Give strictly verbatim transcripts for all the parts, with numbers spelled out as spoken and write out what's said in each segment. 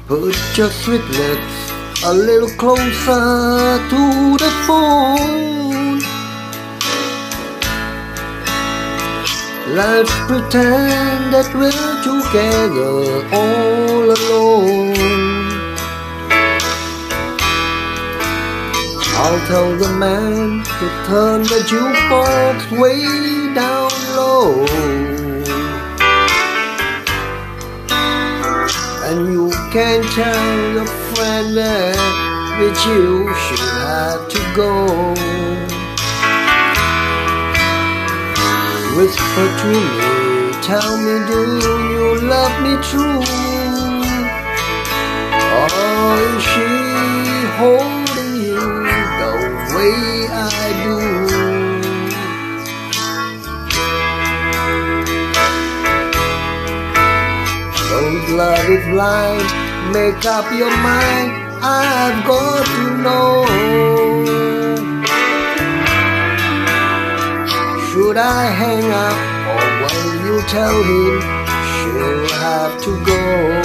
Put your sweet lips a little closer to the phone. Let's pretend that we're together all alone. I'll tell the man to turn the jukebox way down low. And you can tell your friend that with you should have to go. Whisper to me, tell me, do you love me true? Or is she holding you the way I do? Don't love is blind, make up your mind, I've got to know. Should I hang up, or will you tell him she'll have to go?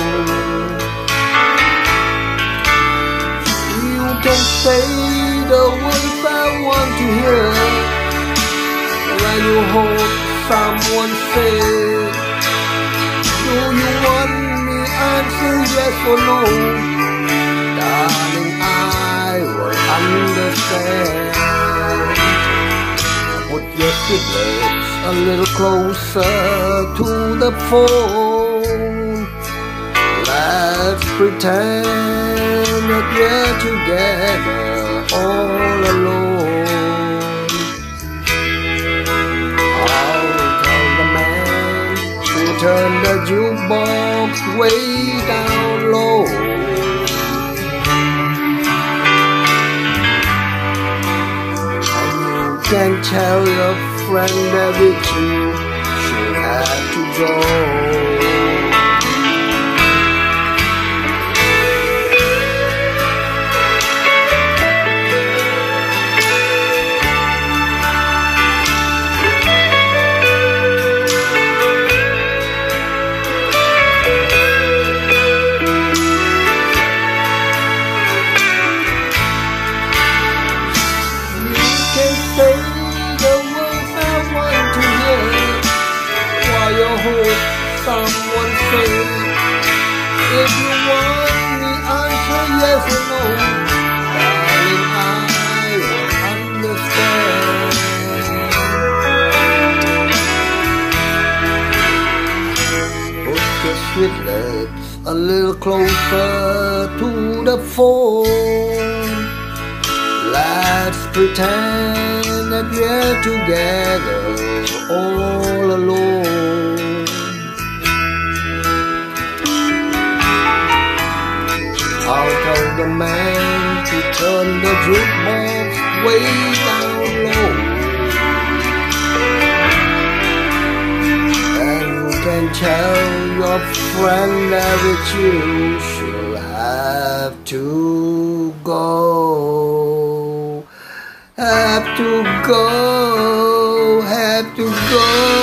You can say the words I want to hear when you hold someone say, do you want me answer yes or no? Darling, I will understand. Put your sweet lips a little closer to the phone. Let's pretend that we're together all alone. I'll tell the man to turn the jukebox way down low. Can tell your friend that with you she'll have to go. Say the words I want to hear while you hold someone say, if you want me answer yes or no, darling, I will understand. Put your sweet lips a little closer to the phone. Let's pretend that we're together all alone. I'll tell the man to turn the jukebox way down low. And you can tell your friend that with you she'll have to go. Have to go, have to go.